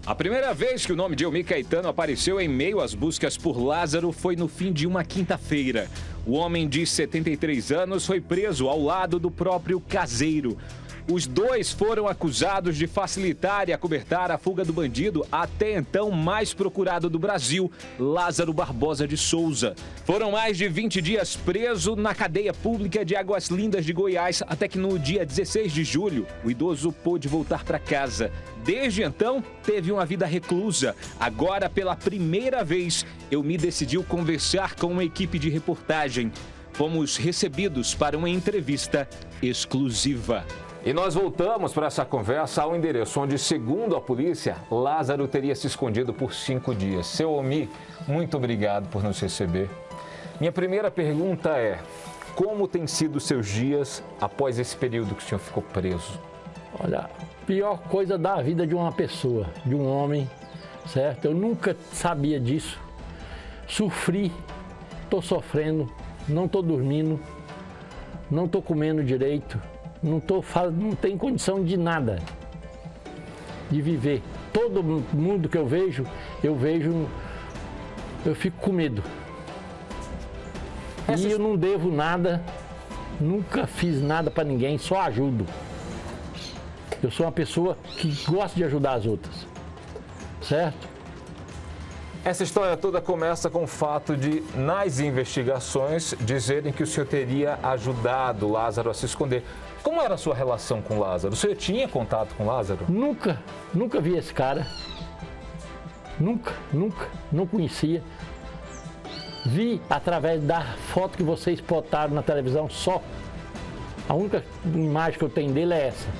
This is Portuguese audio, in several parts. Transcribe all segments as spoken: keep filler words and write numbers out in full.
A primeira vez que o nome de Elmi Caetano apareceu em meio às buscas por Lázaro foi no fim de uma quinta-feira. O homem de setenta e três anos foi preso ao lado do próprio caseiro. Os dois foram acusados de facilitar e acobertar a fuga do bandido até então mais procurado do Brasil, Lázaro Barbosa de Souza. Foram mais de vinte dias preso na cadeia pública de Águas Lindas de Goiás, até que no dia dezesseis de julho, o idoso pôde voltar para casa. Desde então, teve uma vida reclusa. Agora, pela primeira vez, Elmi decidiu conversar com uma equipe de reportagem. Fomos recebidos para uma entrevista exclusiva. E nós voltamos para essa conversa ao endereço onde, segundo a polícia, Lázaro teria se escondido por cinco dias. Seu Elmi, muito obrigado por nos receber. Minha primeira pergunta é, como têm sido os seus dias após esse período que o senhor ficou preso? Olha, a pior coisa da vida de uma pessoa, de um homem, certo? Eu nunca sabia disso. Sofri, estou sofrendo, não estou dormindo, não estou comendo direito. Não, tô, não tenho condição de nada, de viver. Todo mundo que eu vejo, eu vejo, eu fico com medo. Essa... E eu não devo nada, nunca fiz nada para ninguém, só ajudo. Eu sou uma pessoa que gosta de ajudar as outras, certo? Essa história toda começa com o fato de, nas investigações, dizerem que o senhor teria ajudado Lázaro a se esconder. Como era a sua relação com Lázaro? O senhor tinha contato com Lázaro? Nunca, nunca vi esse cara. Nunca, nunca, não conhecia. Vi através da foto que vocês botaram na televisão só. A única imagem que eu tenho dele é essa.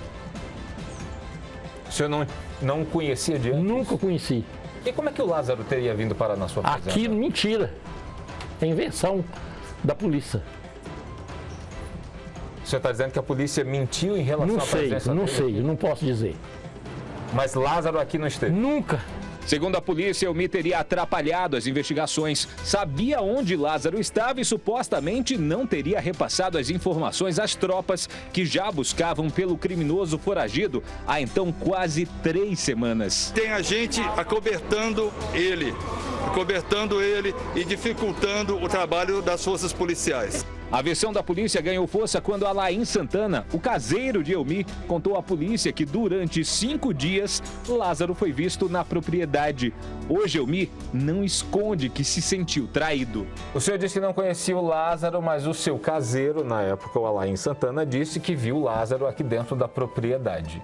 O senhor não, não conhecia de antes? Nunca conheci. E como é que o Lázaro teria vindo parar na sua fazenda? Aquilo, mentira. É invenção da polícia. O senhor está dizendo que a polícia mentiu em relação não à presença sei, não dele? sei, não sei, não posso dizer. Mas Lázaro aqui não esteve? Nunca. Segundo a polícia, Elmi teria atrapalhado as investigações, sabia onde Lázaro estava e supostamente não teria repassado as informações às tropas que já buscavam pelo criminoso foragido há então quase três semanas. Tem a gente acobertando ele, acobertando ele e dificultando o trabalho das forças policiais. A versão da polícia ganhou força quando Alain Santana, o caseiro de Elmi, contou à polícia que durante cinco dias Lázaro foi visto na propriedade. Hoje Elmi não esconde que se sentiu traído. O senhor disse que não conhecia o Lázaro, mas o seu caseiro, na época o Alain Santana, disse que viu o Lázaro aqui dentro da propriedade.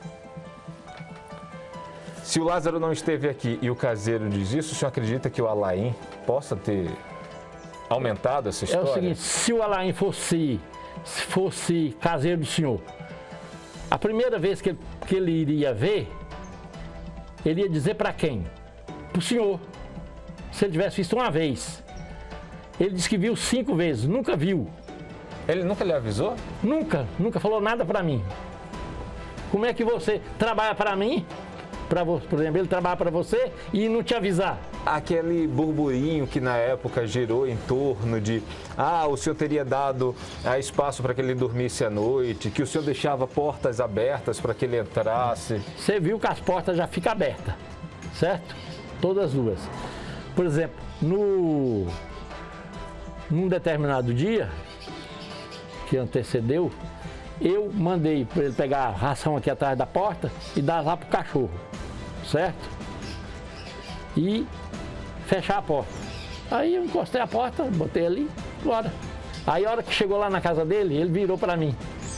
Se o Lázaro não esteve aqui e o caseiro diz isso, o senhor acredita que o Alain possa ter aumentado essa história? É o seguinte, se o Alain fosse, fosse caseiro do senhor, a primeira vez que, que ele iria ver, ele ia dizer para quem? Para o senhor. Se ele tivesse visto uma vez. Ele disse que viu cinco vezes, nunca viu. Ele nunca lhe avisou? Nunca, nunca falou nada para mim. Como é que você trabalha para mim? Pra, por exemplo, ele trabalha para você e não te avisar. Aquele burburinho que na época girou em torno de ah, o senhor teria dado ah, espaço para que ele dormisse à noite, que o senhor deixava portas abertas para que ele entrasse. Você viu que as portas já ficam abertas, certo? Todas as duas. Por exemplo, no, num determinado dia que antecedeu, eu mandei para ele pegar a ração aqui atrás da porta e dar lá para o cachorro, certo? E fechar a porta. Aí eu encostei a porta, botei ali, bora. Aí a hora que chegou lá na casa dele, ele virou para mim.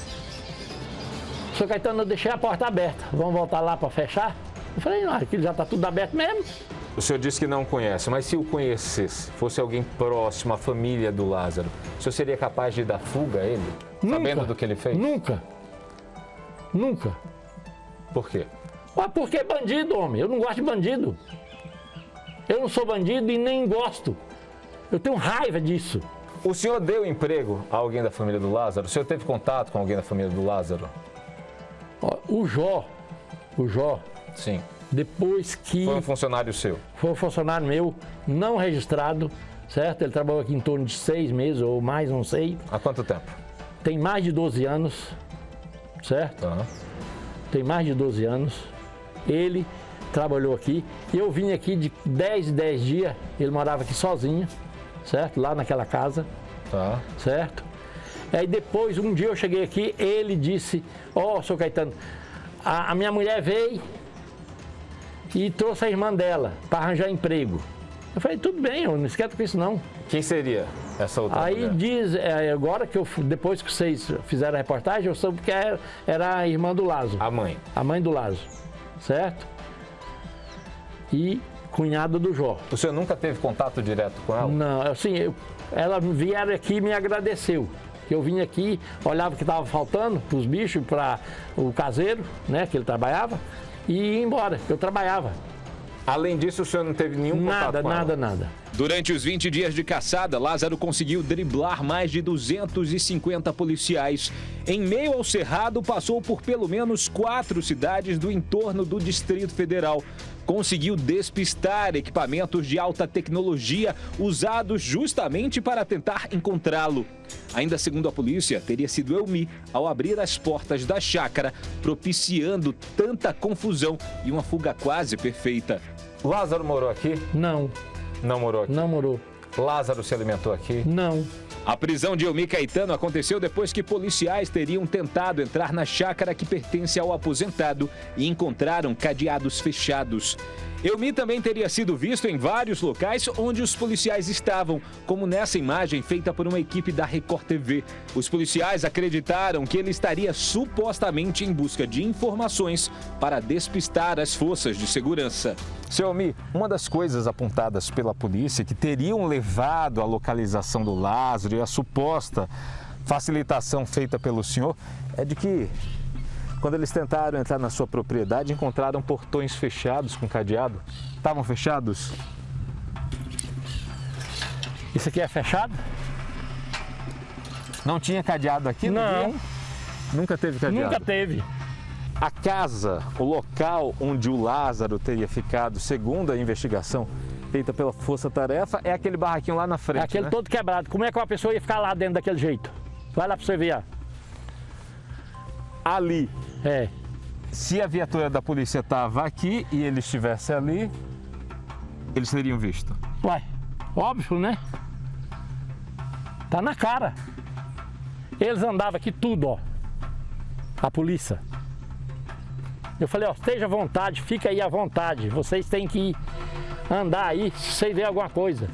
Seu Caetano, eu deixei a porta aberta, vamos voltar lá para fechar? Eu falei, não, aquilo já está tudo aberto mesmo. O senhor disse que não conhece, mas se o conhecesse, fosse alguém próximo, a família do Lázaro, o senhor seria capaz de dar fuga a ele? Nunca, sabendo do que ele fez? Nunca. Nunca. Por quê? Mas porque é bandido, homem. Eu não gosto de bandido. Eu não sou bandido e nem gosto. Eu tenho raiva disso. O senhor deu emprego a alguém da família do Lázaro? O senhor teve contato com alguém da família do Lázaro? Ó, o Jó, o Jó. Sim. Depois que... Foi um funcionário seu? Foi um funcionário meu, não registrado, certo? Ele trabalhou aqui em torno de seis meses ou mais, não sei. Há quanto tempo? Tem mais de doze anos, certo? Uhum. Tem mais de doze anos. Ele trabalhou aqui. E eu vim aqui de dez em dez dias, ele morava aqui sozinho, certo? Lá naquela casa, Tá. certo? Aí depois, um dia eu cheguei aqui, ele disse, ó, oh, seu Caetano, a, a minha mulher veio e trouxe a irmã dela para arranjar emprego. Eu falei, tudo bem, eu não esquento com isso não. Quem seria essa outra Aí mulher? diz, é, agora que eu, depois que vocês fizeram a reportagem, eu soube que era, era a irmã do Lázaro. A mãe. A mãe do Lázaro, certo? E cunhada do Jó. O senhor nunca teve contato direto com ela? Não, assim, eu, ela vieram aqui e me agradeceu. Eu vim aqui, olhava o que estava faltando para os bichos, para o caseiro, né, que ele trabalhava, e ia embora, eu trabalhava. Além disso, o senhor não teve nenhum Nada, contato com nada, ela? nada. Durante os vinte dias de caçada, Lázaro conseguiu driblar mais de duzentos e cinquenta policiais. Em meio ao cerrado, passou por pelo menos quatro cidades do entorno do Distrito Federal. Conseguiu despistar equipamentos de alta tecnologia usados justamente para tentar encontrá-lo. Ainda segundo a polícia, teria sido Elmi ao abrir as portas da chácara, propiciando tanta confusão e uma fuga quase perfeita. Lázaro morou aqui? Não, Não morou aqui. não morou. Lázaro se alimentou aqui? Não. A prisão de Elmi Caetano aconteceu depois que policiais teriam tentado entrar na chácara que pertence ao aposentado e encontraram cadeados fechados. Elmi também teria sido visto em vários locais onde os policiais estavam, como nessa imagem feita por uma equipe da Record T V. Os policiais acreditaram que ele estaria supostamente em busca de informações para despistar as forças de segurança. Seu Elmi, uma das coisas apontadas pela polícia que teriam levado à localização do Lázaro e a suposta facilitação feita pelo senhor é de que, quando eles tentaram entrar na sua propriedade, encontraram portões fechados com cadeado. Estavam fechados? Isso aqui é fechado? Não tinha cadeado aqui? Não. Dia? Nunca teve cadeado? Nunca teve. A casa, o local onde o Lázaro teria ficado, segundo a investigação feita pela Força Tarefa, é aquele barraquinho lá na frente, É aquele né? todo quebrado. Como é que uma pessoa ia ficar lá dentro daquele jeito? Vai lá para você ver. Ó. Ali. É. Se a viatura da polícia estava aqui e ele estivesse ali, eles teriam visto. Ué, óbvio, né? Tá na cara. Eles andavam aqui tudo, ó. A polícia. Eu falei, ó, esteja à vontade, fica aí à vontade. Vocês têm que andar aí se vocês verem alguma coisa.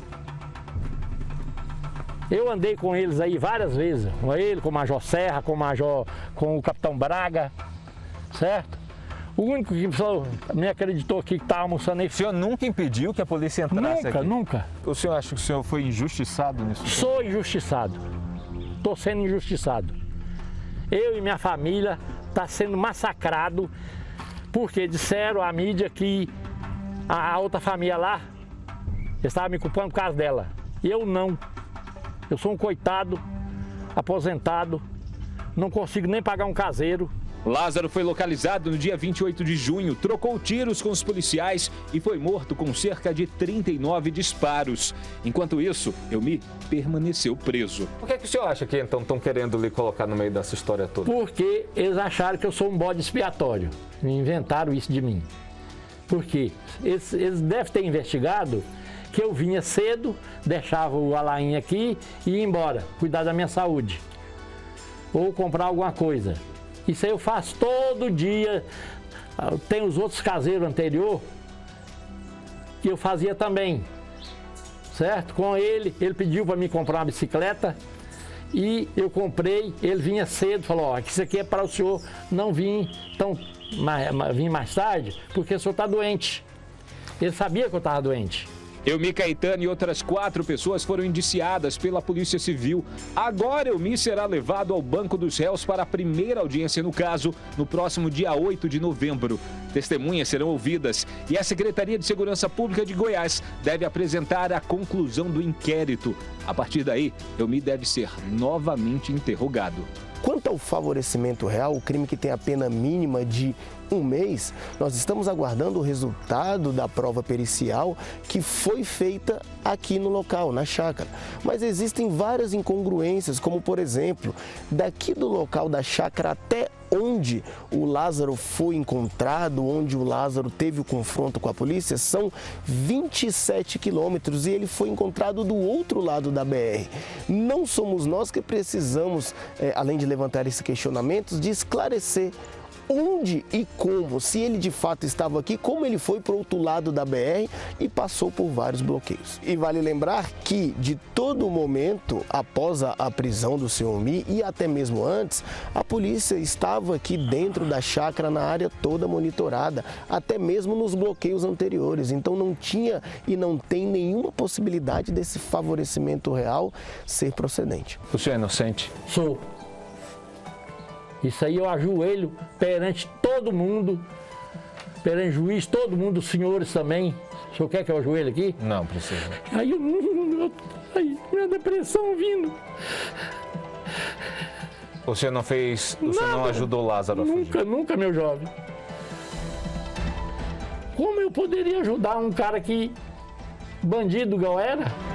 Eu andei com eles aí várias vezes. Com ele, com o Major Serra, com o Major, com o Capitão Braga, certo? O único que me acreditou aqui que estava almoçando aí. O senhor nunca impediu que a polícia entrasse Nunca, aqui? nunca. O senhor acha que o senhor foi injustiçado nisso? Sou injustiçado. Estou sendo injustiçado. Eu e minha família tá sendo massacrado porque disseram à mídia que a outra família lá estava me culpando por causa dela. E eu não. Eu sou um coitado, aposentado, não consigo nem pagar um caseiro. Lázaro foi localizado no dia vinte e oito de junho, trocou tiros com os policiais e foi morto com cerca de trinta e nove disparos. Enquanto isso, Elmi permaneceu preso. Por que, que o senhor acha que então estão querendo lhe colocar no meio dessa história toda? Porque eles acharam que eu sou um bode expiatório. Inventaram isso de mim. Por quê? Eles, eles devem ter investigado que eu vinha cedo, deixava o Alain aqui e ia embora, cuidar da minha saúde. Ou comprar alguma coisa. Isso aí eu faço todo dia. Tem os outros caseiros anterior que eu fazia também, certo? Com ele, ele pediu para mim comprar uma bicicleta e eu comprei. Ele vinha cedo, falou: ó, isso aqui é para o senhor não vir tão mais, vir mais tarde, porque o senhor está doente. Ele sabia que eu estava doente. Elmi Caetano e outras quatro pessoas foram indiciadas pela Polícia Civil. Agora Elmi será levado ao banco dos réus para a primeira audiência no caso, no próximo dia oito de novembro. Testemunhas serão ouvidas e a Secretaria de Segurança Pública de Goiás deve apresentar a conclusão do inquérito. A partir daí, Elmi deve ser novamente interrogado. Quanto ao favorecimento real, o crime que tem a pena mínima de um mês, nós estamos aguardando o resultado da prova pericial que foi feita aqui no local, na chácara. Mas existem várias incongruências, como por exemplo, daqui do local da chácara até onde onde o Lázaro foi encontrado, onde o Lázaro teve o confronto com a polícia, são vinte e sete quilômetros e ele foi encontrado do outro lado da B R. Não somos nós que precisamos, é, além de levantar esses questionamentos, de esclarecer onde e como, se ele de fato estava aqui, como ele foi para o outro lado da B R e passou por vários bloqueios. E vale lembrar que de todo momento, após a, a prisão do senhor Mi e até mesmo antes, a polícia estava aqui dentro da chácara, na área toda monitorada, até mesmo nos bloqueios anteriores. Então não tinha e não tem nenhuma possibilidade desse favorecimento real ser procedente. O senhor é inocente? Sou. Isso aí eu ajoelho perante todo mundo, perante juiz, todo mundo, os senhores também. O senhor quer que eu ajoelhe aqui? Não, precisa. Aí eu não. Aí, minha depressão vindo. O senhor não fez. O Nada. senhor não ajudou Lázaro a fugir? Nunca, nunca, meu jovem. Como eu poderia ajudar um cara que bandido igual era?